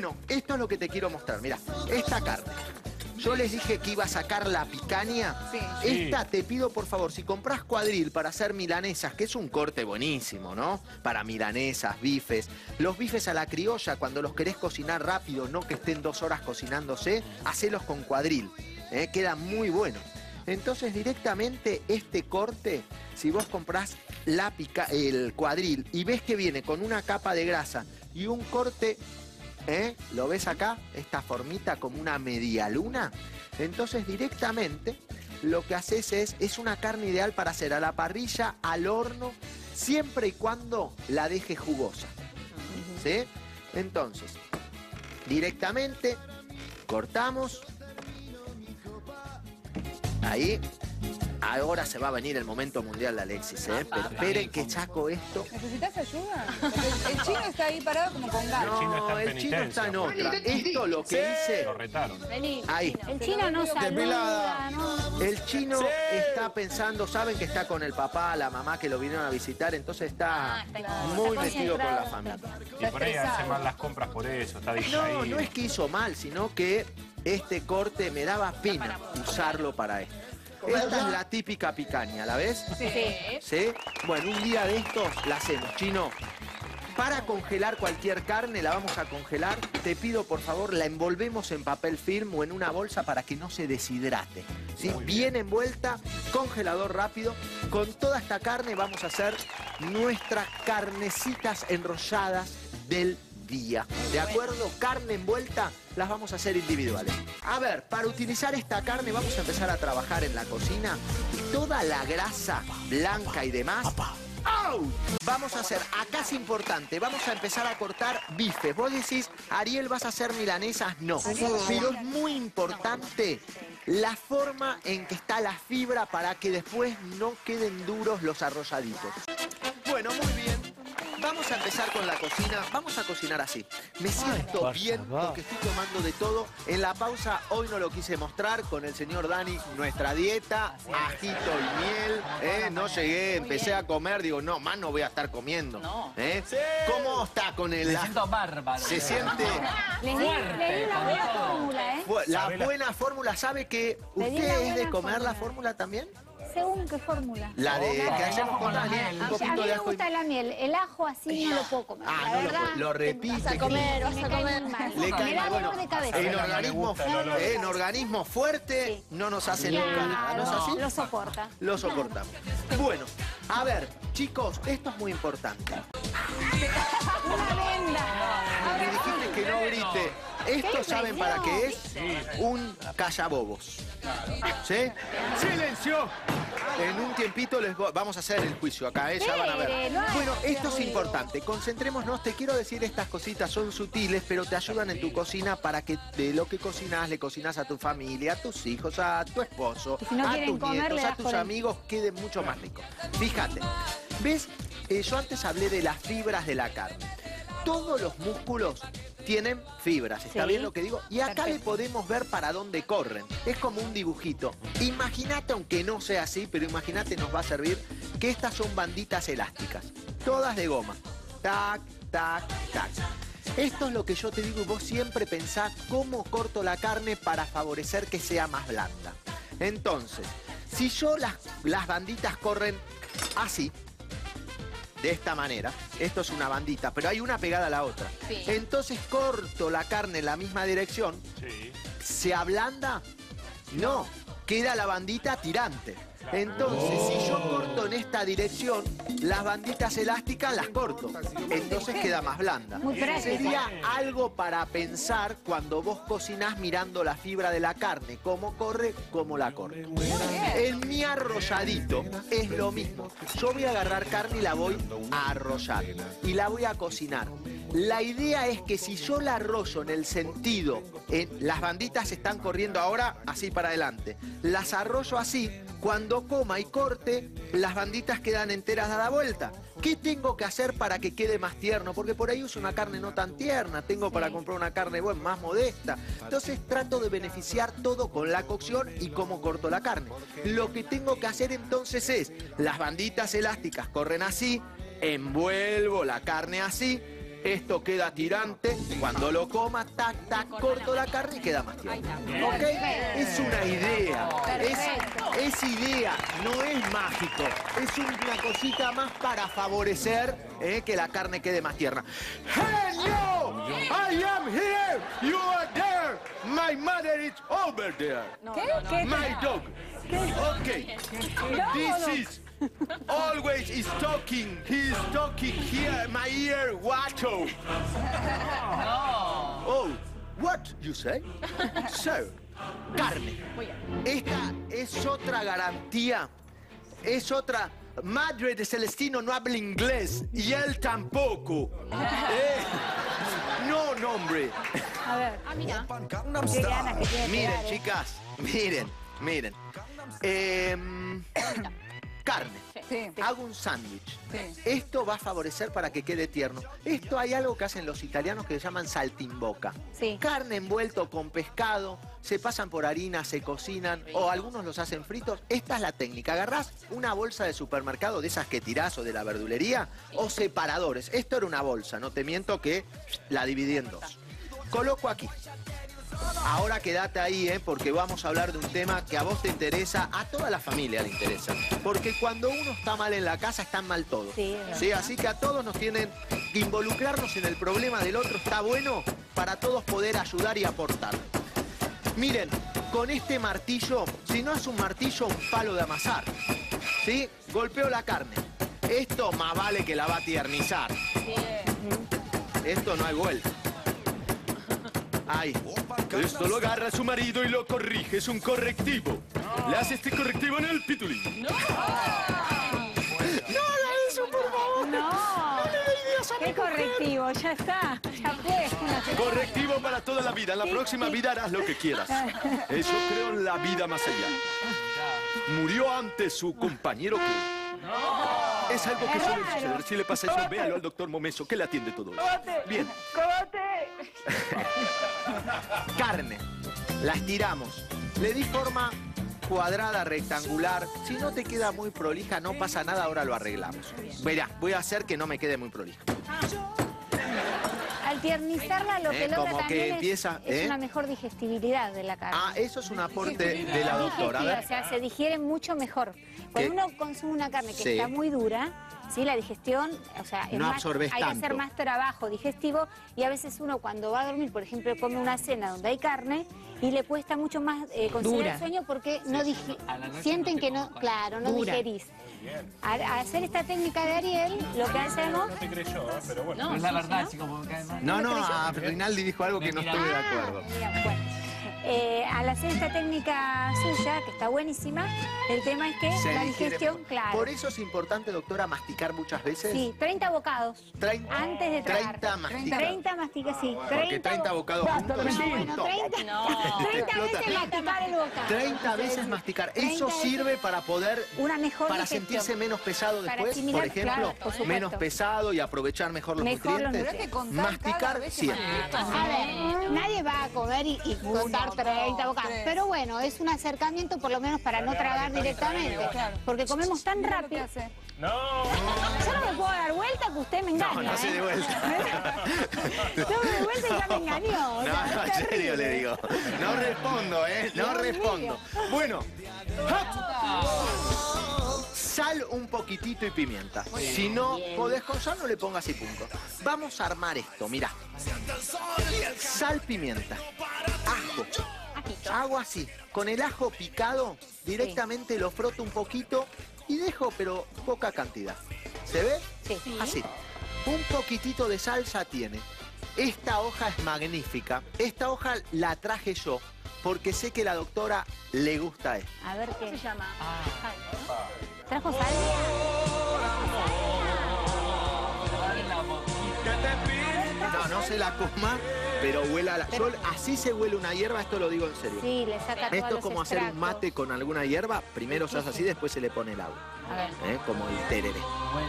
Bueno, esto es lo que te quiero mostrar. Mira, esta carne. Yo les dije que iba a sacar la picaña. Sí. Esta, te pido por favor, si compras cuadril para hacer milanesas, que es un corte buenísimo, ¿no? Para milanesas, bifes. Los bifes a la criolla, cuando los querés cocinar rápido, no que estén 2 horas cocinándose, hacelos con cuadril. Queda muy bueno. Entonces, directamente este corte, si vos comprás el cuadril y ves que viene con una capa de grasa y un corte... ¿Lo ves acá? Esta formita como una media luna. Entonces directamente lo que haces es una carne ideal para hacer a la parrilla, al horno, siempre y cuando la dejes jugosa. ¿Sí? Entonces, directamente cortamos. Ahí. Ahora se va a venir el momento mundial de Alexis, Pero esperen que saco esto. ¿Necesitas ayuda? El chino está ahí parado como con ganas. No, el chino está en otra. Esto lo que hice... Lo retaron. Vení. Ahí. El chino no saluda, ¿no? El chino está pensando, saben que está con el papá, la mamá que lo vinieron a visitar, entonces está muy Está metido con la concentrado. familia. Y por ahí hace mal las compras por eso, está distraído. No, no es que hizo mal, sino que este corte me daba pena usarlo para esto. Esta es la típica picaña, ¿la ves? Sí. ¿Sí? Bueno, un día de estos la hacemos, chino. Para congelar cualquier carne, la vamos a congelar. Te pido, por favor, la envolvemos en papel film o en una bolsa para que no se deshidrate. ¿Sí? Bien envuelta, congelador rápido. Con toda esta carne vamos a hacer nuestras carnecitas enrolladas del día. ¿De acuerdo? Carne envuelta, las vamos a hacer individuales. A ver, para utilizar esta carne vamos a empezar a trabajar en la cocina. Toda la grasa blanca y demás. ¡Au! Vamos a hacer, acá es importante, vamos a empezar a cortar bifes. Vos decís, Ariel, ¿vas a hacer milanesas? No. Pero es muy importante la forma en que está la fibra para que después no queden duros los arrolladitos. Bueno, muy bien. Vamos a empezar con la cocina. Vamos a cocinar así. Me siento bien porque estoy tomando de todo. En la pausa, hoy no lo quise mostrar con el señor Dani, nuestra dieta, ajito y miel. No llegué, empecé a comer, digo, no, más no voy a estar comiendo. ¿Cómo está con el... Me siento bárbaro. Se siente... Le di una buena fórmula, La buena fórmula, ¿sabe que Le di usted una es de buena comer la fórmula. fórmula también? ¿Según qué fórmula? La de que hacemos con la miel, un A poquito mí de me ajo y... gusta la miel. El ajo así no lo puedo comer. Ah, la no verdad, lo repite. vas a comer. Le cae da mal, dolor de cabeza. En organismo fuerte no nos hace nunca nada, ¿no es así? Lo soporta. Lo soportamos. Bueno, a ver, chicos, esto es muy importante. Una venda. Me dijiste que no grite. Esto, ¿saben para qué es? Un callabobos. ¿Sí? ¡Silencio! En un tiempito vamos a hacer el juicio acá, ya van a ver. Bueno, esto es importante. Concentrémonos. Te quiero decir, estas cositas son sutiles, pero te ayudan en tu cocina para que de lo que cocinas, le cocinas a tu familia, a tus hijos, a tu esposo, Si no a quieren tus comer, nietos, le a das tus por el- amigos, quede mucho más rico. Fíjate. ¿Ves? Yo antes hablé de las fibras de la carne. Todos los músculos tienen fibras, ¿está Sí. bien lo que digo? Y acá le podemos ver para dónde corren. Es como un dibujito. Imagínate, aunque no sea así, pero imagínate, nos va a servir, que estas son banditas elásticas. Todas de goma. Tac, tac, tac. Esto es lo que yo te digo y vos siempre pensás cómo corto la carne para favorecer que sea más blanda. Entonces, si yo las banditas corren así, de esta manera, esto es una bandita, pero hay una pegada a la otra. Sí. Entonces corto la carne en la misma dirección, Sí. ¿se ablanda? No, queda la bandita tirante. Entonces, si yo corto en esta dirección, las banditas elásticas las corto. Entonces queda más blanda. Muy práctico. Sería algo para pensar cuando vos cocinás mirando la fibra de la carne, cómo corre, cómo la corto. En mi arrolladito es lo mismo. Yo voy a agarrar carne y la voy a arrollar. Y la voy a cocinar. La idea es que si yo la arrollo en el sentido, las banditas están corriendo ahora así para adelante. Las arrollo así, cuando coma y corte, las banditas quedan enteras a la vuelta. ¿Qué tengo que hacer para que quede más tierno? Porque por ahí uso una carne no tan tierna, tengo para comprar una carne más modesta. Entonces trato de beneficiar todo con la cocción y cómo corto la carne. Lo que tengo que hacer entonces es, las banditas elásticas corren así, envuelvo la carne así, Esto queda tirante. Cuando lo coma, tac, tac, corto la carne y queda más tierna. ¿Ok? Es una idea. Es idea, no es mágico. Es una cosita más para favorecer que la carne quede más tierna. ¡Hey, yo! I am here! You are there! My mother is over there. ¿Qué? My dog. Okay. This is always is talking. He is talking here in my ear. Guacho. Oh, what you say? So, carne. Esta es otra garantía. Es otra. Madre de Celestino no habla inglés y él tampoco. No, hombre. A ver. Mira. Qué ganas que tiene. Miren, chicas, miren. Carne. Sí. Hago un sándwich. Sí. Esto va a favorecer para que quede tierno. Esto hay algo que hacen los italianos que se llaman saltimbocca. Sí. Carne envuelto con pescado, se pasan por harina, se cocinan, o algunos los hacen fritos. Esta es la técnica. Agarrás una bolsa de supermercado, de esas que tirás o de la verdulería, o separadores. Esto era una bolsa, no te miento que la dividí en dos. Coloco aquí. Ahora quédate ahí, porque vamos a hablar de un tema que a vos te interesa, a toda la familia le interesa. Porque cuando uno está mal en la casa, están mal todos. Sí, así que a todos nos tienen que involucrarnos en el problema del otro. Está bueno para todos poder ayudar y aportar. Miren, con este martillo, si no es un martillo, un palo de amasar. ¿Sí? Golpeo la carne. Esto más vale que la va a tiernizar. Esto no hay vuelta. Ay, esto lo agarra su marido y lo corrige, es un correctivo. Le hace este correctivo en el pitulín. ¡No! ¡No haga eso, por favor! No. ¡No le dé ideas a mi ¿Qué correctivo? Ya está. Ya fue. Correctivo para toda la vida. En la próxima vida harás lo que quieras. Eso creo en la vida más allá. Murió antes su compañero que... Es algo que suele suceder. Si le pasa eso, véalo al doctor Momeso, que le atiende todo. Bien. Carne. La estiramos. Le di forma cuadrada, rectangular. Si no te queda muy prolija, no pasa nada, ahora lo arreglamos. Verá, voy a hacer que no me quede muy prolija. Al tiernizarla lo que logra como que también empieza, es una mejor digestibilidad de la carne. Ah, eso es un aporte de la doctora. A ver. O sea, se digiere mucho mejor. Cuando uno consume una carne que está muy dura, ¿sí? La digestión, o sea, es no más, absorbes hay tanto. que hacer más trabajo digestivo y a veces uno cuando va a dormir, por ejemplo, come una cena donde hay carne y le cuesta mucho más conciliar el sueño porque no sienten que no, claro, no digerís. Al hacer esta técnica de Ariel, lo que hacemos... No te creyó, pero bueno. No es la verdad, chicos, porque además... No, Rinaldi dijo algo que no estuve de acuerdo. Mira, bueno. Al hacer esta técnica suya, que está buenísima, el tema es que la digestión, claro. Por eso es importante, doctora, masticar muchas veces. Sí, 30 bocados. 30, antes de tragar. 30 masticar. 30 masticas, sí. Porque 30 bocados juntos. Bueno, 30 veces masticar el bocado. 30 veces masticar. Eso sirve para poder... Una mejor para digestión. sentirse menos pesado después, asimilar, por ejemplo. claro, por supuesto. Menos pesado y aprovechar mejor los nutrientes. Masticar siempre. A ver, nadie va a comer y contar 30 bocados. Pero bueno, es un acercamiento por lo menos para no tragar directamente. Porque comemos tan rápido. No. Yo no me puedo dar vuelta que usted me engaña. No se dé vuelta. Yo me doy vuelta y ya me engañó. O sea, No, en serio le digo. No respondo, no respondo. Bueno. Sal un poquitito y pimienta. Si no podés con sal, no le pongas y punto. Vamos a armar esto, mirá. Sal, pimienta, ajo. Hago así. Con el ajo picado, directamente lo froto un poquito y dejo, pero poca cantidad. ¿Se ve? Sí. Así. Un poquitito de salsa tiene. Esta hoja es magnífica. Esta hoja la traje yo porque sé que a la doctora le gusta esto. A ver qué se llama. ¿Trajo salvia? No se la coma, pero huele a la... así se huele una hierba, esto lo digo en serio. Sí, le saca todos Esto es los como hacer un extractos. mate con alguna hierba. Primero se hace así, después se le pone el agua. A ver. Como el tereré.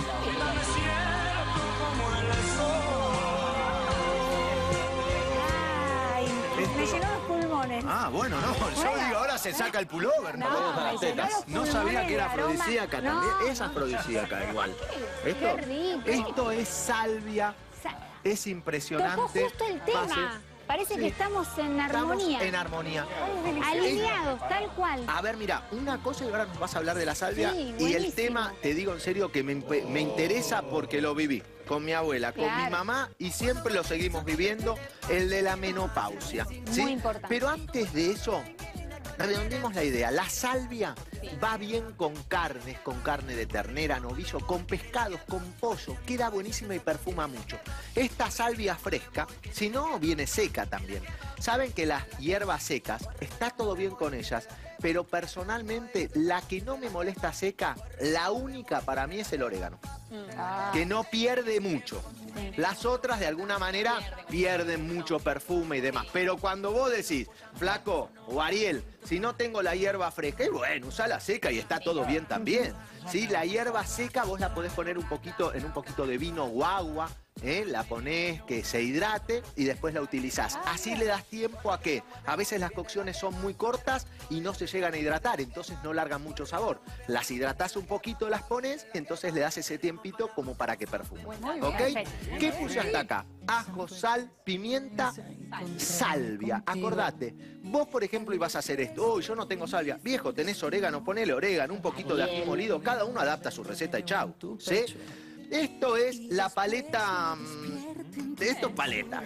Ay, me llenó los pulmones. Ah, bueno, no. Yo digo, ahora se saca el pullover. No, me llenó los No sabía pulmones que era de aroma. afrodisíaca No, también. Esa afrodisíaca igual. Qué rico. Esto es salvia. Es impresionante. Tocó justo el tema. Parece que estamos en armonía. Estamos en armonía. Alineados, tal cual. A ver, mira, una cosa y ahora nos vas a hablar de la salvia. Sí, y el buenísimo. tema, te digo en serio, que me interesa porque lo viví con mi abuela, con mi mamá, y siempre lo seguimos viviendo, el de la menopausia. ¿sí? Muy importante. Pero antes de eso, redondeemos la idea. La salvia va bien con carne de ternera, novillo, con pescados, con pollo. Queda buenísima y perfuma mucho. Esta salvia fresca, si no, viene seca también. Saben que las hierbas secas, está todo bien con ellas, pero personalmente la que no me molesta seca, la única para mí es el orégano. Que no pierde mucho. Las otras de alguna manera pierden mucho perfume y demás. Pero cuando vos decís, flaco o Ariel, si no tengo la hierba fresca, y bueno, usa la seca y está todo bien también. ¿Sí? La hierba seca vos la podés poner en un poquito de vino o agua, la ponés que se hidrate y después la utilizás. Así le das tiempo a que a veces las cocciones son muy cortas y no se llegan a hidratar, entonces no largan mucho sabor. Las hidratás un poquito, las pones, entonces le das ese tiempito como para que perfume. ¿Ok? ¿Qué puse hasta acá? Ajo, sal, pimienta, salvia. Acordate, vos por ejemplo ibas a hacer esto. Oh, yo no tengo salvia. Viejo, tenés orégano, ponele orégano, un poquito de ají molido. Cada uno adapta su receta y chau. ¿Sí? Esto es la paleta. Esto es paleta.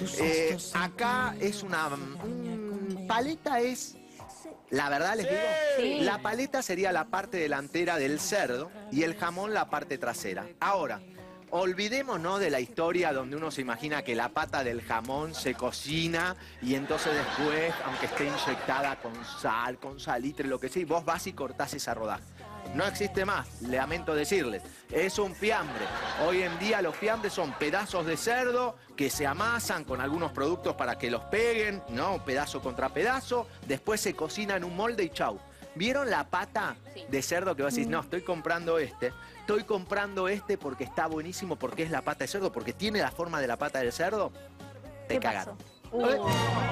Acá es una. Paleta es. La verdad les digo, Sí. la paleta sería la parte delantera del cerdo y el jamón la parte trasera. Ahora, olvidémonos de la historia donde uno se imagina que la pata del jamón se cocina y entonces después, aunque esté inyectada con sal, con salitre, lo que sea, vos vas y cortás esa rodaja. No existe más, lamento decirles. Es un fiambre. Hoy en día los fiambres son pedazos de cerdo que se amasan con algunos productos para que los peguen, ¿no? Pedazo contra pedazo. Después se cocina en un molde y chau. ¿Vieron la pata de cerdo que vos decís, no, estoy comprando este? Estoy comprando este porque está buenísimo, porque es la pata de cerdo, porque tiene la forma de la pata del cerdo. Te ¿Qué cagaron. pasó?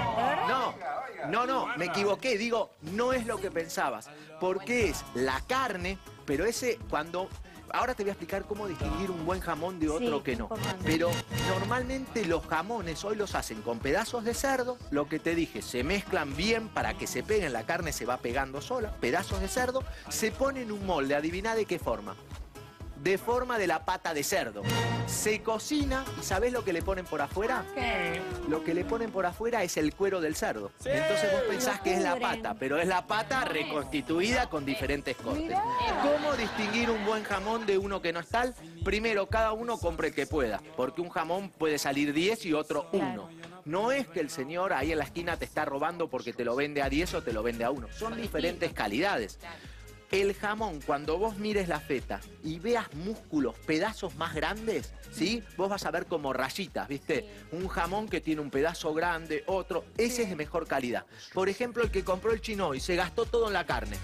No, me equivoqué. Digo, no es lo que pensabas. Porque es la carne, pero ese cuando... Ahora te voy a explicar cómo distinguir un buen jamón de otro que no. Importante. Pero normalmente los jamones hoy los hacen con pedazos de cerdo, lo que te dije, se mezclan bien para que se peguen, la carne se va pegando sola, pedazos de cerdo, se pone en un molde, adivina de qué forma. De forma de la pata de cerdo. Se cocina y ¿sabés lo que le ponen por afuera? ¿Qué? Lo que le ponen por afuera es el cuero del cerdo. Entonces vos pensás que es la pata, pero es la pata reconstituida con diferentes cortes. ¿Cómo distinguir un buen jamón de uno que no es tal? Primero, cada uno compre el que pueda, porque un jamón puede salir 10 y otro 1. No es que el señor ahí en la esquina te está robando porque te lo vende a 10 o te lo vende a 1. Son diferentes calidades. El jamón, cuando vos mires la feta y veas músculos, pedazos más grandes, ¿sí? Vos vas a ver como rayitas, ¿viste? Un jamón que tiene un pedazo grande, otro, ese es de mejor calidad. Por ejemplo, el que compró el chino y se gastó todo en la carne.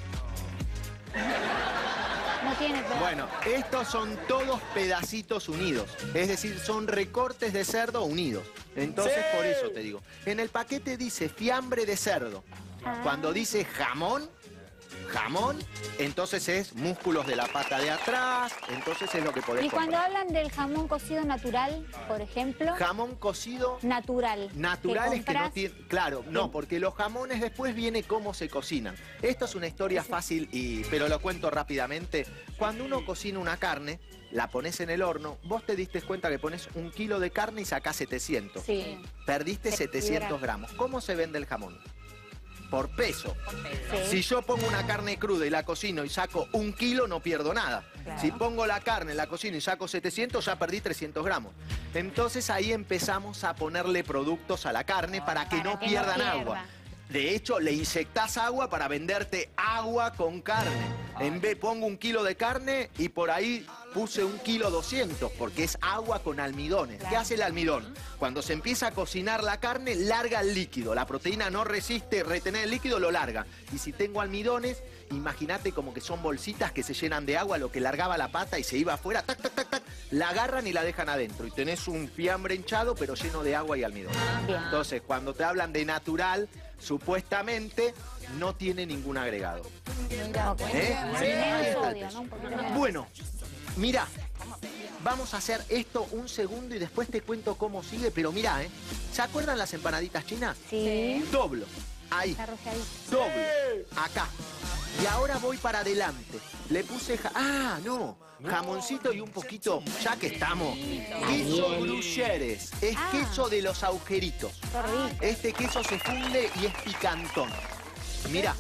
No tiene pedazo. Bueno, estos son todos pedacitos unidos, es decir, son recortes de cerdo unidos. Entonces, por eso te digo, en el paquete dice fiambre de cerdo. Cuando dice jamón, entonces es músculos de la pata de atrás, entonces es lo que podés Y cuando comprar. hablan del jamón cocido natural, por ejemplo, Jamón cocido natural. natural es que no compras- tiene... Claro, no, porque los jamones después viene cómo se cocinan. Esto es una historia fácil, pero lo cuento rápidamente. Cuando uno cocina una carne, la pones en el horno, vos te diste cuenta que pones 1 kilo de carne y sacás 700. Sí. Perdiste Se 700 gramos. ¿Cómo se vende el jamón? Por peso. Sí. Si yo pongo una carne cruda y la cocino y saco 1 kilo, no pierdo nada. Si pongo la carne, la cocino y saco 700, ya perdí 300 gramos. Entonces ahí empezamos a ponerle productos a la carne para que no pierdan agua. De hecho, le inyectás agua para venderte agua con carne. En vez pongo 1 kilo de carne y por ahí puse 1 kilo 200 porque es agua con almidones. ¿Qué hace el almidón? Cuando se empieza a cocinar la carne, larga el líquido. La proteína no resiste retener el líquido, lo larga. Y si tengo almidones, imagínate como que son bolsitas que se llenan de agua, lo que largaba la pata y se iba afuera, tac, tac, tac, tac, la agarran y la dejan adentro. Y tenés un fiambre hinchado, pero lleno de agua y almidón. Bien. Entonces, cuando te hablan de natural, supuestamente no tiene ningún agregado. Mira, Ok. ¿Eh? Menos Ahí está el sodio, peso. ¿no? Un poquito menos. Bueno, mira, Vamos a hacer esto un segundo y después te cuento cómo sigue. Pero mirá, ¿se acuerdan las empanaditas chinas? Sí. Doblo. Ahí. Está rojadito. Doblo. Acá. Y ahora voy para adelante. Le puse... jamoncito y un poquito, ya que estamos. Queso Gruyères. Es queso de los agujeritos. Qué rico. Este queso se funde y es picantón. Mirá.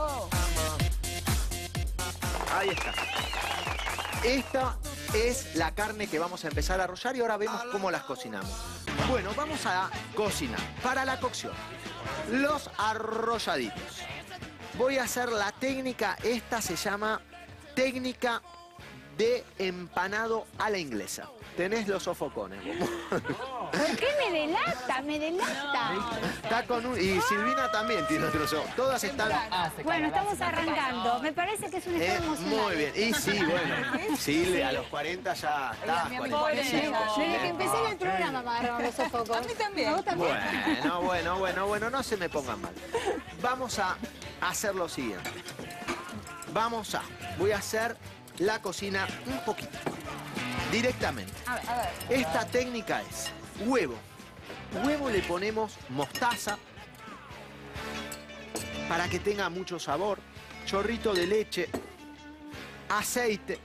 Ahí está. Esta es la carne que vamos a empezar a arrollar y ahora vemos cómo las cocinamos. Bueno, vamos a cocinar. Para la cocción, los arrolladitos. Voy a hacer la técnica, esta se llama técnica de empanado a la inglesa. Tenés los sofocones. ¿Por qué me delata? Me delata. Está con y Silvina también tiene otros ojos. Todas están... Bueno, estamos arrancando. Me parece que es un estado emocional. Muy bien. Y sí, bueno. Sí, a los 40 ya está. Desde que empecé en el programa me agarraron los sofocos. A mí también. ¿Vos también? Bueno, no se me pongan mal. Vamos a hacer lo siguiente. Voy a hacer la cocina un poquito. Directamente. A ver. Esta técnica es huevo. Huevo le ponemos mostaza para que tenga mucho sabor. Chorrito de leche. Aceite.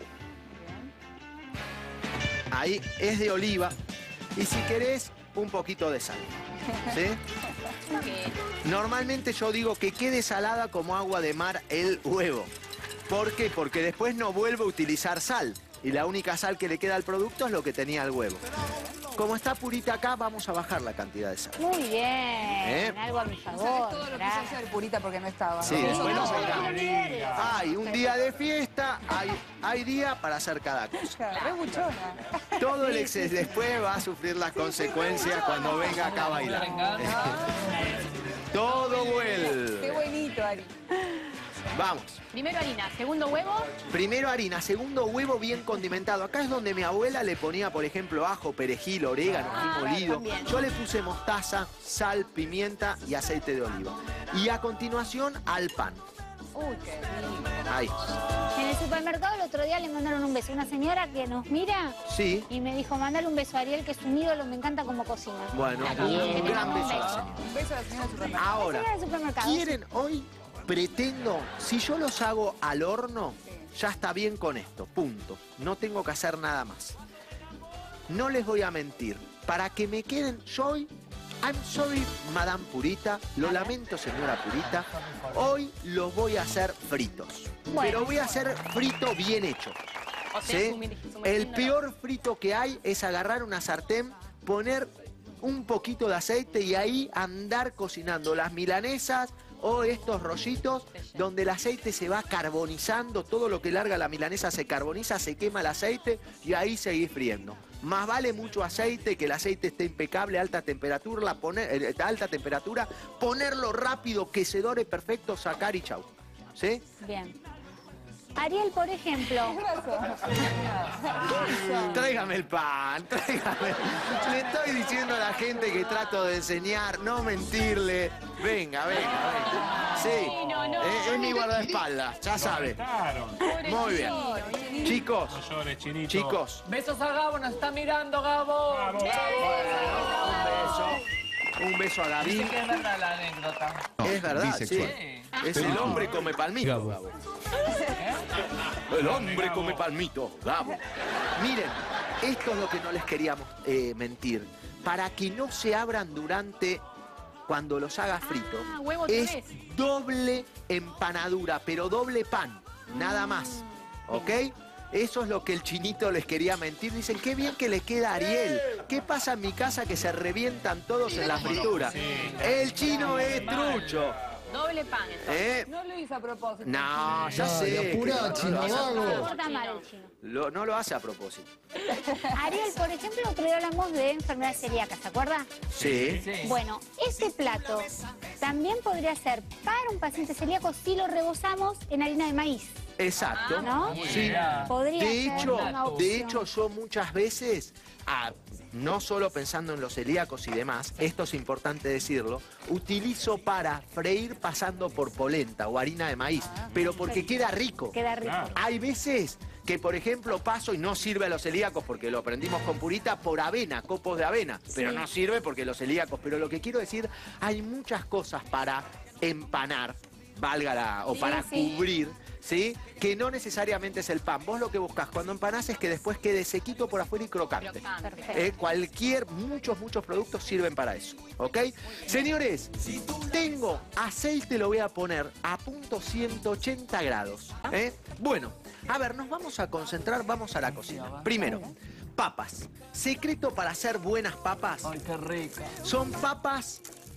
Ahí es de oliva. Y si querés, un poquito de sal. ¿Sí? Normalmente yo digo que quede salada como agua de mar el huevo. ¿Por qué? Porque después no vuelvo a utilizar sal. Y la única sal que le queda al producto es lo que tenía el huevo. Como está purita acá, vamos a bajar la cantidad de sal. Muy bien. Algo a mi favor. ¿Sabes todo lo que se hace purita porque no estaba? Sí, ¿no? después no se hay un día de fiesta, hay día para hacer cada cosa. Re buchona. Todo el exceso después va a sufrir las consecuencias cuando venga acá a bailar. Todo vuelve. Qué buenito, Ari. Vamos. Primero harina, segundo huevo. Primero harina, segundo huevo bien condimentado. Acá es donde mi abuela le ponía, por ejemplo, ajo, perejil, orégano, ají molido. también. Yo le puse mostaza, sal, pimienta y aceite de oliva. Y a continuación al pan. Uy, qué rico. Ahí. En el supermercado el otro día le mandaron un beso. Una señora que nos mira Sí. y me dijo, mandale un beso a Ariel, que es un ídolo, me encanta cómo cocina. Bueno, Que un te gran mando un beso. beso. Un beso a la señora del supermercado. Ahora, Señora del supermercado. ¿quieren hoy? Pretendo, si yo los hago al horno, ya está bien con esto, punto. No tengo que hacer nada más. No les voy a mentir. Para que me queden, I'm sorry, Madame Purita, lo lamento, señora Purita. Hoy los voy a hacer fritos. Pero voy a hacer frito bien hecho. ¿Sí? El peor frito que hay es agarrar una sartén, poner un poquito de aceite y ahí andar cocinando las milanesas o estos rollitos donde el aceite se va carbonizando, todo lo que larga la milanesa se carboniza, se quema el aceite y ahí seguís friendo. Más vale mucho aceite, que el aceite esté impecable, alta temperatura, ponerlo rápido, que se dore perfecto, sacar y chau. ¿Sí? Bien. Ariel, por ejemplo. Tráigame el pan, tráigame. Le estoy diciendo a la gente que trato de enseñar, no mentirle. Venga. Sí, es mi guardaespaldas, ya sabe. Muy bien. Chicos, No llores, Chinito. chicos, Besos a Gabo, nos está mirando Gabo. Bravo, un beso a David. Dice que es verdad la anécdota. Es verdad, sí. Sí. Es el hombre come palmito, Gabo. El hombre come palmito, Gabo. Miren, esto es lo que no les queríamos mentir. Para que no se abran cuando los haga fritos, huevo es tres. doble empanadura, pero doble pan, nada más. ¿Ok? Eso es lo que el Chinito les quería mentir. Dicen, qué bien que le queda a Ariel. ¿Qué pasa en mi casa que se revientan todos en la fritura? El chino es trucho. Doble pan. No lo hizo a propósito. No, ya sé. apurá, chino, No lo hace a vago. propósito. Porta mal el chino. No lo hace a propósito. Ariel, por ejemplo, otro día hablamos de enfermedad celíaca, ¿se acuerda? Sí. Sí. Bueno, ese plato también podría ser para un paciente celíaco si lo rebozamos en harina de maíz, Exacto. ¿no? Sí. Podría De ser una opción. hecho, yo muchas veces, no solo pensando en los celíacos y demás, esto es importante decirlo, utilizo para freír pasando por polenta o harina de maíz, pero porque queda rico. Queda rico. Hay veces que por ejemplo paso y no sirve a los celíacos porque lo aprendimos con Purita por avena, copos de avena, pero no sirve porque los celíacos. Pero lo que quiero decir, hay muchas cosas para empanar, o para cubrir, ¿sí? Que no necesariamente es el pan. Vos lo que buscás cuando empanás es que después quede sequito por afuera y crocante. Muchos productos sirven para eso, ¿ok? Señores, tengo aceite, lo voy a poner a punto 180 grados. Bueno, a ver, nos vamos a concentrar, vamos a la cocina. Primero, papas. Secreto para hacer buenas papas. Ay, qué rica. Son papas...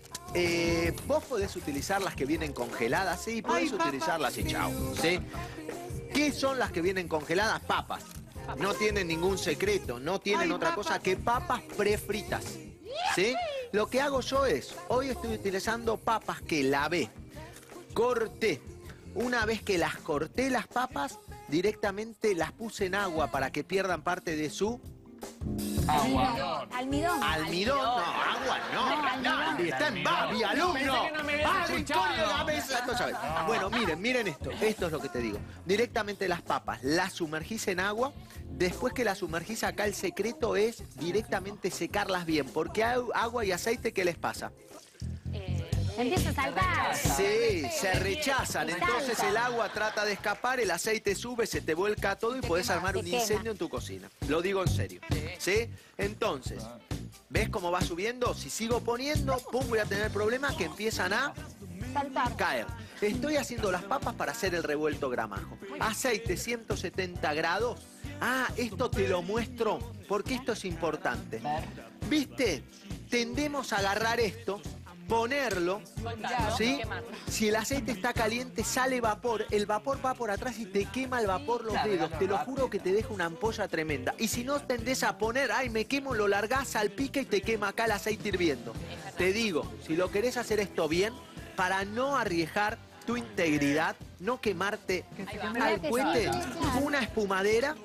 vos podés utilizar las que vienen congeladas, sí, podés utilizarlas y chao, ¿sí? ¿Qué son las que vienen congeladas? Papas. No tienen ningún secreto, no tienen otra cosa que papas prefritas, ¿sí? Lo que hago yo es, hoy estoy utilizando papas que lavé, corté. Una vez que las corté las papas, directamente las puse en agua para que pierdan parte de su... Almidón. Almidón, no, agua no. Está en Babi, alumno. Victoria de la mesa. No sabes. Bueno, miren esto. Esto es lo que te digo. Directamente las papas las sumergís en agua. Después que las sumergís acá, el secreto es directamente secarlas bien. Porque agua y aceite, ¿qué les pasa? Empieza a saltar. Sí, se rechazan. Entonces el agua trata de escapar, el aceite sube, se te vuelca todo y podés armar un incendio en tu cocina. Lo digo en serio. ¿Sí? Entonces, ¿ves cómo va subiendo? Si sigo poniendo, pum, voy a tener problemas que empiezan a caer. Estoy haciendo las papas para hacer el revuelto gramajo. Aceite 170 grados. Ah, esto te lo muestro porque esto es importante. ¿Viste? Tendemos a agarrar esto, ponerlo, ¿sí? Si el aceite está caliente, sale vapor. El vapor va por atrás y te quema el vapor los dedos. Te lo juro que te deja una ampolla tremenda. Y si no tendés a poner, ay, me quemo, lo largás al pique y te quema acá el aceite hirviendo. Te digo, si lo querés hacer esto bien, para no arriesgar tu integridad, no quemarte al cohete, una espumadera,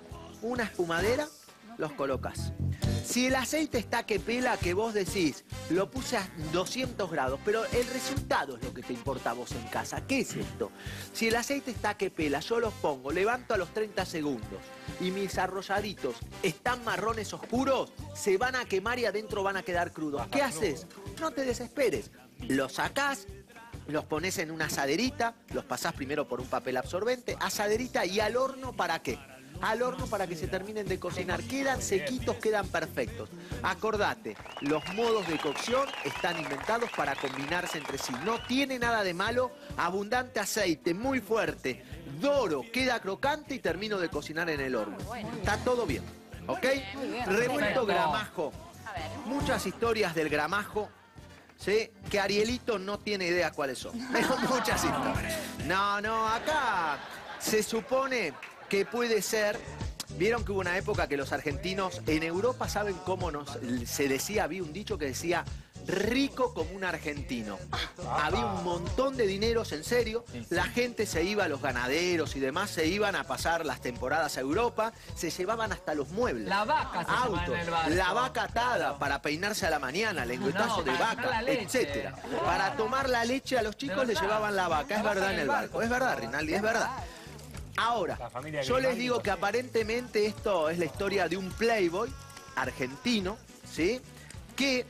los colocas. Si el aceite está que pela, que vos decís, lo puse a 200 grados, pero el resultado es lo que te importa a vos en casa. ¿Qué es esto? Si el aceite está que pela, yo los pongo, levanto a los 30 segundos y mis arrolladitos están marrones oscuros, se van a quemar y adentro van a quedar crudos. ¿Qué haces? No te desesperes. Los sacás, los pones en una asaderita, los pasás primero por un papel absorbente, asaderita y al horno, ¿para qué? Al horno para que se terminen de cocinar. Quedan sequitos, quedan perfectos. Acordate, los modos de cocción están inventados para combinarse entre sí. No tiene nada de malo. Abundante aceite, muy fuerte. Doro, queda crocante y termino de cocinar en el horno. Está todo bien, ¿ok? Revuelto gramajo. Muchas historias del gramajo, ¿sí? Que Arielito no tiene idea cuáles son. Pero muchas historias. No, acá se supone que puede ser... Vieron que hubo una época que los argentinos en Europa, ¿saben cómo se decía? Había un dicho que decía, rico como un argentino. Había un montón de dineros, en serio. La gente se iba, los ganaderos y demás, se iban a pasar las temporadas a Europa, se llevaban hasta los muebles. La vaca se autos, en el barco. la vaca atada para peinarse a la mañana, lengüetazo de vaca, etcétera. Para tomar la leche a los chicos le llevaban la vaca, es verdad, en el barco. Es verdad, Rinaldi, es verdad. Ahora, yo les digo que aparentemente esto es la historia de un playboy argentino, ¿sí? Que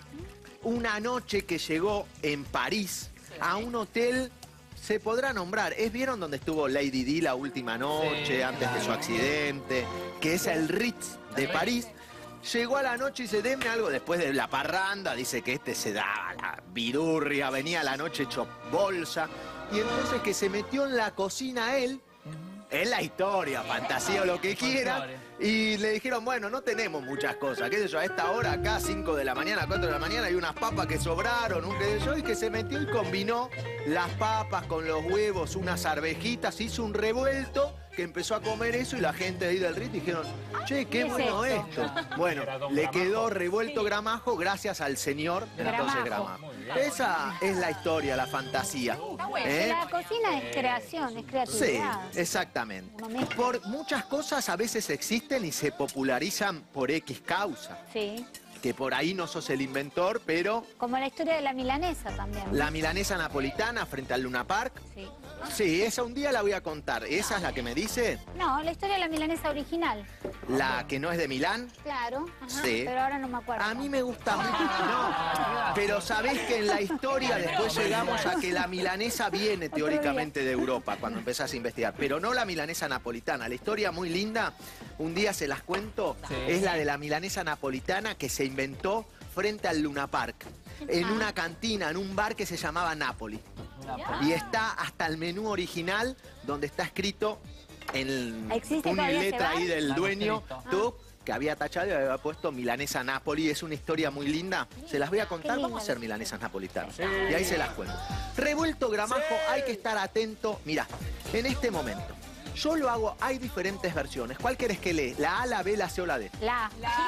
una noche que llegó en París a un hotel, se podrá nombrar, ¿vieron donde estuvo Lady Di la última noche, antes de su accidente? Que es el Ritz de París. Llegó a la noche y se deme algo después de la parranda, dice que se daba la vidurria, venía a la noche hecho bolsa, y entonces que se metió en la cocina él. Es la historia, fantasía o lo que quiera. Y le dijeron, bueno, no tenemos muchas cosas, qué sé yo, a esta hora acá, 5 de la mañana, 4 de la mañana, hay unas papas que sobraron, qué sé yo, y que se metió y combinó las papas con los huevos, unas arvejitas, hizo un revuelto, que empezó a comer eso y la gente ahí del RIT dijeron, che, qué bueno esto. Bueno, le quedó revuelto gramajo gracias al señor entonces Gramajo. Esa es la historia, la fantasía. La cocina es creación, es creatividad. Sí, exactamente. Por muchas cosas a veces existen y se popularizan por X causa. Sí. que por ahí no sos el inventor, pero... Como la historia de la milanesa también. La milanesa napolitana frente al Luna Park. Sí. Sí, esa un día la voy a contar. ¿Esa es la que me dice? No, la historia de la milanesa original. La que no es de Milán. Claro, ajá, Sí. pero ahora no me acuerdo. A mí me gusta mucho. No, pero sabés que en la historia después llegamos a que la milanesa viene teóricamente de Europa cuando empezás a investigar, pero no la milanesa napolitana. La historia muy linda, un día se las cuento, es la de la milanesa napolitana que se inventó frente al Luna Park, en una cantina, en un bar que se llamaba Napoli. Y está hasta el menú original donde está escrito en puño y letra ahí del dueño, tú, que había tachado y había puesto milanesa Napoli. Es una historia muy linda. Se las voy a contar. Vamos a hacer milanesas napolitanas. Y ahí se las cuento. Revuelto gramajo, hay que estar atento. Mira, en este momento, yo lo hago, hay diferentes versiones. ¿Cuál querés que lee? ¿La A, la B, la C o la D? La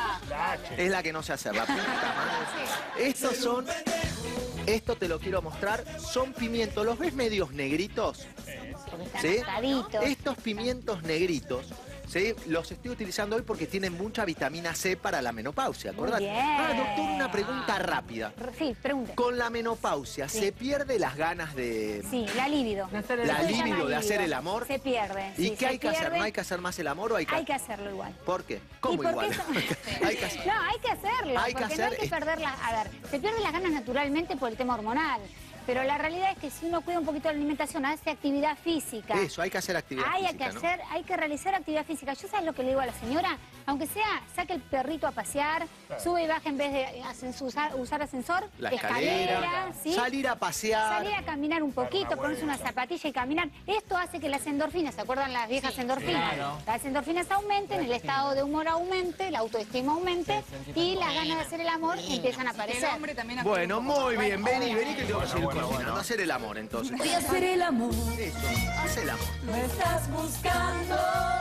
Es la que no sé hacer, la puta madre. Estos son... Esto te lo quiero mostrar, son pimientos, ¿los ves medios negritos? ¿Sí? Estos pimientos negritos, ¿sí? Los estoy utilizando hoy porque tienen mucha vitamina C para la menopausia, ¿acordate? Doctor, una pregunta rápida. Sí, pregunte. Con la menopausia, ¿se pierde las ganas de...? Sí, la libido. La libido de hacer el amor. Se pierde. ¿Y qué hay que hacer? ¿No hay que hacer más el amor o hay que...? Hay que hacerlo igual. ¿Por qué? ¿Cómo igual? Hay que hacer... No, hay que hacerlo. Hay que porque hacer... no hay que perderlas. A ver, se pierden las ganas naturalmente por el tema hormonal. Pero la realidad es que si uno cuida un poquito de la alimentación, hace actividad física. Eso, hay que hacer actividad física, ¿no? Hay que realizar actividad física. ¿Yo sabes lo que le digo a la señora? Aunque sea, saque el perrito a pasear, sube y baja en vez de usar ascensor, la escalera, ¿sí? Salir a pasear. Salir a caminar un poquito, ponerse una zapatilla y caminar. Esto hace que las endorfinas, ¿se acuerdan las viejas endorfinas? Claro. Las endorfinas aumenten, el estado de humor aumente, la autoestima aumente y las ganas de hacer el amor empiezan a aparecer. Bueno, muy bien, vení que tengo que seguir cocinando. Hacer el amor, entonces. Voy a hacer el amor. Eso, haz el amor. Me estás buscando.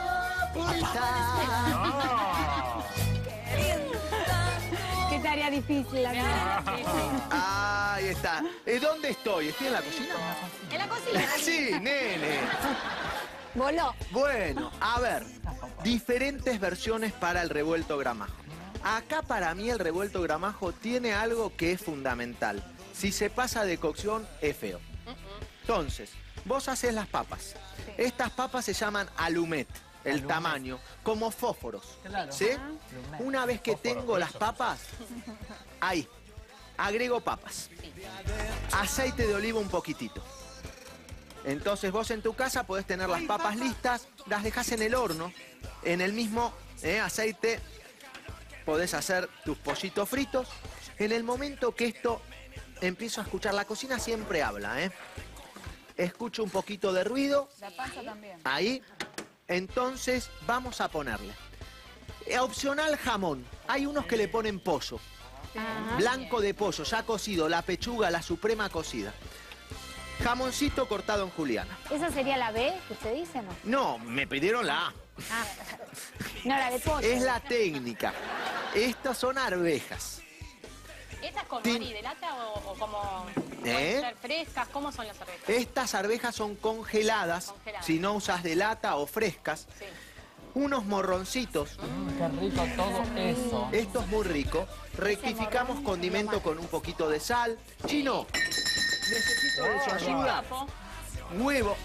Qué tarea difícil, la verdad. Ahí está. ¿Dónde estoy? ¿Estoy en la cocina? En la cocina. Sí, nene. Voló. Bueno, a ver. Diferentes versiones para el revuelto gramajo. Acá para mí el revuelto gramajo tiene algo que es fundamental. Si se pasa de cocción, es feo. Entonces, vos haces las papas. Estas papas se llaman alumet, el tamaño, como fósforos. ¿Sí? Una vez que tengo las papas, ahí, agrego papas. Aceite de oliva un poquitito. Entonces vos en tu casa podés tener las papas listas, las dejás en el horno, en el mismo aceite podés hacer tus pollitos fritos. En el momento que esto empiezo a escuchar, la cocina siempre habla, escucho un poquito de ruido. La panza también. Ahí. Entonces vamos a ponerle. Opcional jamón. Hay unos que le ponen pollo. Blanco de pollo, ya cocido. La pechuga, la suprema cocida. Jamoncito cortado en juliana. ¿Esa sería la B que usted dice, no? No, me pidieron la A. No, la de pollo. Es la técnica. Estas son arvejas. ¿Estas con nori de lata o como pueden ser frescas? ¿Cómo son las arvejas? Estas arvejas son congeladas, si no usas de lata o frescas. Sí. Unos morroncitos. Qué rico todo eso. Esto es muy rico. Rectificamos condimento con un poquito de sal. Chino, necesito de su ayuda. Huevo.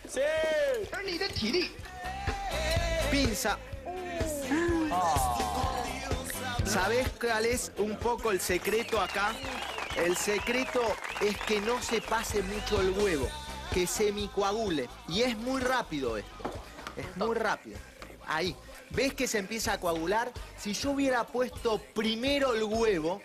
Sí. Pinza. ¿Sabés cuál es un poco el secreto acá? El secreto es que no se pase mucho el huevo, que semicoagule. Y es muy rápido esto. Es muy rápido. Ahí. ¿Ves que se empieza a coagular? Si yo hubiera puesto primero el huevo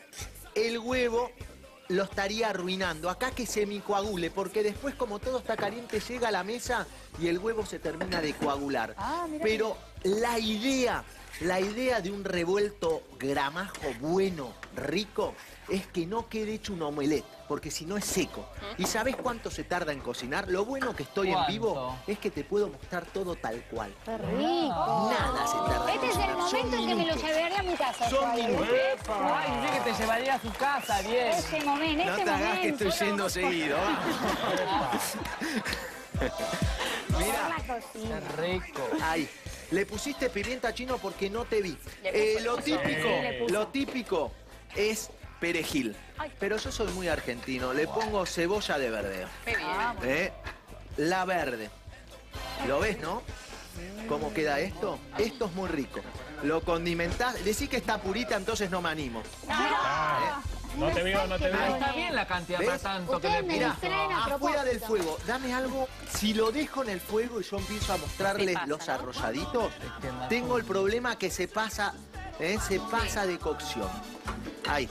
lo estaría arruinando. Acá que semicoagule, porque después como todo está caliente llega a la mesa y el huevo se termina de coagular. Pero la idea de un revuelto gramajo bueno, rico, es que no quede hecho un omelette, porque si no es seco. ¿Y sabés cuánto se tarda en cocinar? Lo bueno que estoy en vivo es que te puedo mostrar todo tal cual. ¡Qué rico! Nada se tarda en Este es el cocinar. momento en que me lo llevaría a mi casa. Son minutos. Ay, dice que te llevaría a su casa, bien. Este momento, No te hagas que estoy yendo seguido. Mira. Qué rico. Ahí. Le pusiste pimienta, Chino, porque no te vi. Lo típico es perejil. Pero yo soy muy argentino, le pongo cebolla de verdeo. Qué bien. La verde. ¿Lo ves, no? ¿Cómo queda esto? Esto es muy rico. Lo condimentás, decís que está purita, entonces no me animo. No te veo, no te Pero veo. está bien la cantidad para ¿Ves? tanto que Ustedes le me pidas. distraen a Afuera propósito. del fuego, dame algo. Si lo dejo en el fuego y yo empiezo a mostrarles Se pasa, los ¿no? arrolladitos, que más tengo el problema que se pasa de cocción. Ahí.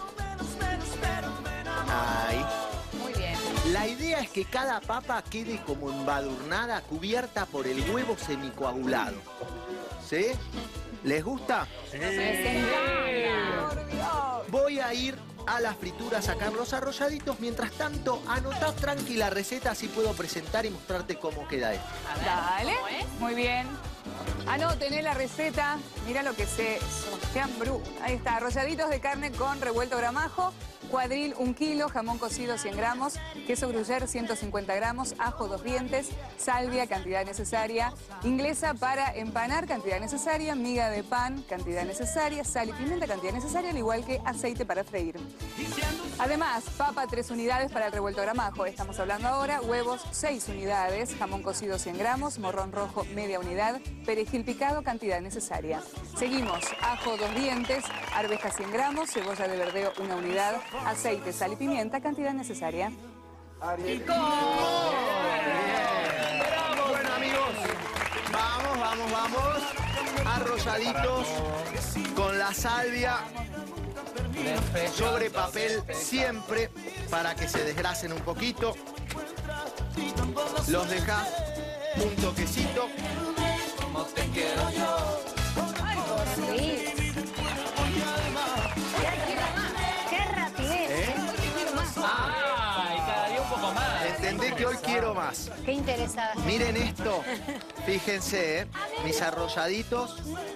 Ahí. Muy bien. La idea es que cada papa quede como embadurnada, cubierta por el huevo semicoagulado. ¿Sí? ¿Les gusta? Voy a ir a la fritura a sacar los arrolladitos. Mientras tanto, anotá tranqui la receta, así puedo presentar y mostrarte cómo queda esto. Dale. ¿Cómo es? Muy bien. Anoten la receta. Mira lo que se... Sebastián Bru. Ahí está. Arrolladitos de carne con revuelto gramajo. Cuadril 1 kilo, jamón cocido 100 gramos, queso gruyère 150 gramos, ajo 2 dientes, salvia, cantidad necesaria, inglesa para empanar, cantidad necesaria, miga de pan, cantidad necesaria, sal y pimienta, cantidad necesaria, al igual que aceite para freír. Además, papa 3 unidades para el revuelto gramajo, estamos hablando ahora, huevos 6 unidades, jamón cocido 100 gramos, morrón rojo media unidad, perejil picado, cantidad necesaria. Seguimos, ajo 2 dientes, arvejas 100 gramos, cebolla de verdeo 1 unidad, aceite, sal y pimienta, cantidad necesaria. Bueno, amigos, vamos. Arrolladitos con la salvia sobre papel siempre para que se desgrasen un poquito. Los dejás un toquecito. Sí. ¡Qué rapidez! ¡Ay, cada día un poco más! Entendé que hoy quiero más. ¡Qué interesada! Miren esto. Fíjense, mis arrolladitos.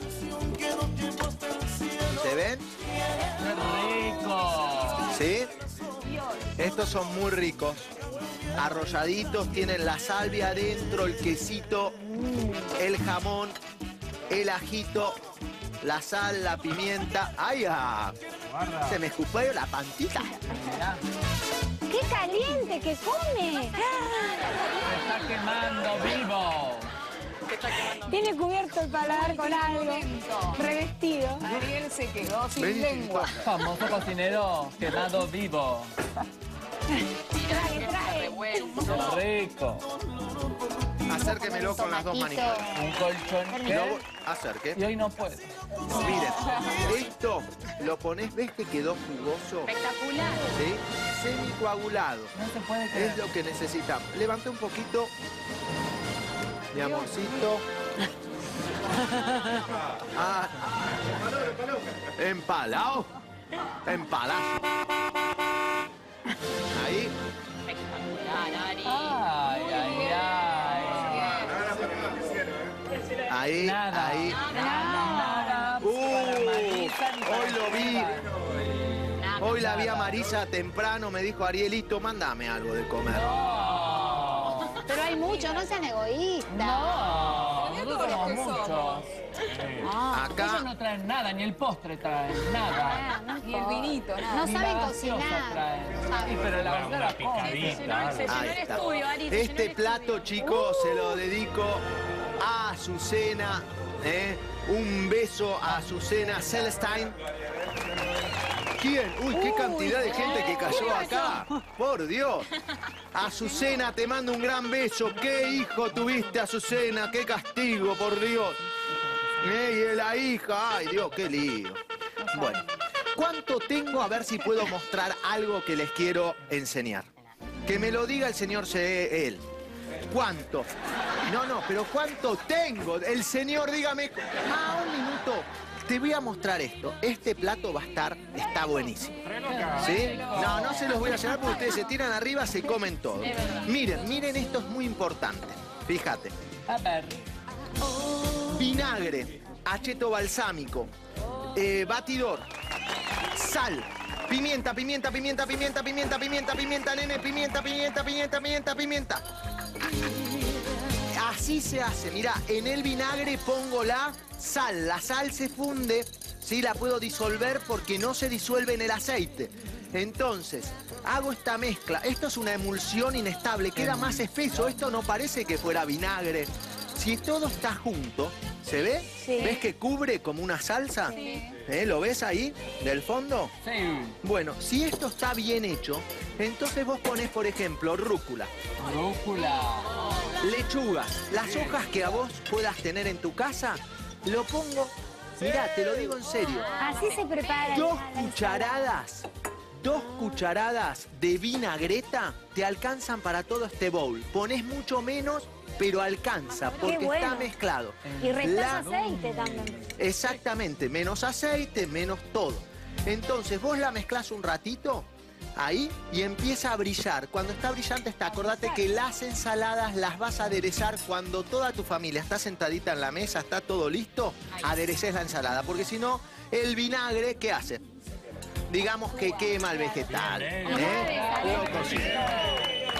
¿Se ven? ¡Qué rico! ¿Sí? Estos son muy ricos. Arrolladitos, tienen la salvia adentro, el quesito, el jamón, el ajito, la sal, la pimienta. ¡Ay, ah! Se me escupió la pantita. Mirá, ¡Qué caliente que come! se está quemando vivo. Tiene cubierto el paladar con algo. Revestido. Ariel se quedó sin Ven, lengua. Famoso cocinero quemado vivo. Trae. Revuelto. ¡Qué rico! Acérquemelo con las dos manitas. Un colchón. No, acerque. Y hoy no puedo. Miren, esto lo pones, ¿ves que quedó jugoso? Espectacular. ¿Sí? Semicoagulado. No se puede Es creer. lo que necesitamos. Levanta un poquito, mi amorcito. Ah, empalado. Empalado. Ahí. Espectacular, Ari. ¡Ay, ay, ay! Ahí. Nada. Ahí. Nada. Para Marisa ni para Hoy lo vi. Nada. Hoy la vi a Marisa temprano, me dijo, Arielito, mándame algo de comer. No. Pero hay mucho, no sean egoístas. No. Nosotros somos que muchos. Acá, Ellos no traen nada, ni el postre traen, nada. Ni el vinito, nada. No Ni saben la gaseosa cocinar. traen. Sí, pero la verdad Una la comen. picadita. Se llenó Ahí el está. estudio, Ari. se llenó Este el plato, estudio. chicos, se lo dedico a Azucena. Un beso a Azucena Celestine. ¿Quién? Uy, qué cantidad de gente que cayó acá. Por Dios. Azucena, te mando un gran beso. ¿Qué hijo tuviste, Azucena? ¡Qué castigo, por Dios! Y la hija, ay Dios, qué lío. Bueno, ¿cuánto tengo? A ver si puedo mostrar algo que les quiero enseñar. Que me lo diga el señor él. ¿Cuánto? No, pero ¿cuánto tengo? El señor, dígame. Un minuto. Te voy a mostrar esto. Este plato va a está buenísimo. ¿Sí? No se los voy a llenar porque ustedes se tiran arriba, se comen todo. Miren, esto es muy importante. Fíjate. A ver. Vinagre, acheto balsámico, batidor, sal, pimienta, nene, pimienta. Así se hace, mirá, en el vinagre pongo la sal se funde ¿sí? La puedo disolver porque no se disuelve en el aceite. Entonces, hago esta mezcla. Esto es una emulsión inestable, queda más espeso. Esto no parece que fuera vinagre. Si todo está junto, ¿se ve? Sí. ¿Ves que cubre como una salsa? Sí. ¿Lo ves ahí, del fondo? Sí. Bueno, si esto está bien hecho, entonces vos ponés, por ejemplo, rúcula, Rúcula. lechuga, las hojas que a vos puedas tener en tu casa, lo pongo, mirá, te lo digo en serio, Así se prepara. dos la ensalada. cucharadas de vinagreta te alcanzan para todo este bowl. Ponés mucho menos, pero alcanza, porque bueno. está mezclado. Y restás aceite también. Exactamente, menos aceite, menos todo. Entonces vos la mezclás un ratito ahí y empieza a brillar. Cuando está brillante está, acordate que las ensaladas las vas a aderezar cuando toda tu familia está sentadita en la mesa, está todo listo, adereces la ensalada, porque si no, el vinagre, ¿qué hace? Digamos que quema el vegetal. Lo cocina.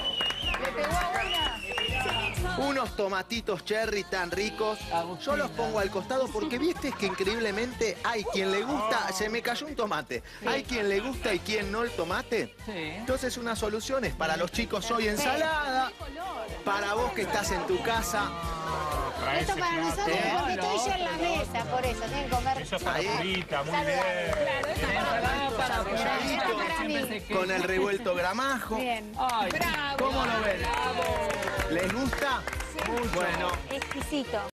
Unos tomatitos cherry tan ricos. Yo los pongo al costado porque viste que increíblemente hay quien le gusta. Se me cayó un tomate. Hay quien le gusta y quien no el tomate. Sí. Entonces una solución es para los chicos hoy ensalada. Para vos que estás en tu casa. Esto para nosotros porque estoy yo en la mesa, por eso tienen que comer. Eso es para Purita, muy bien. Ensalada para Desarrolladito, para mí. con el revuelto gramajo. Bien. Ay, ¿Cómo lo ven? ¿Les gusta? Bueno. Exquisito.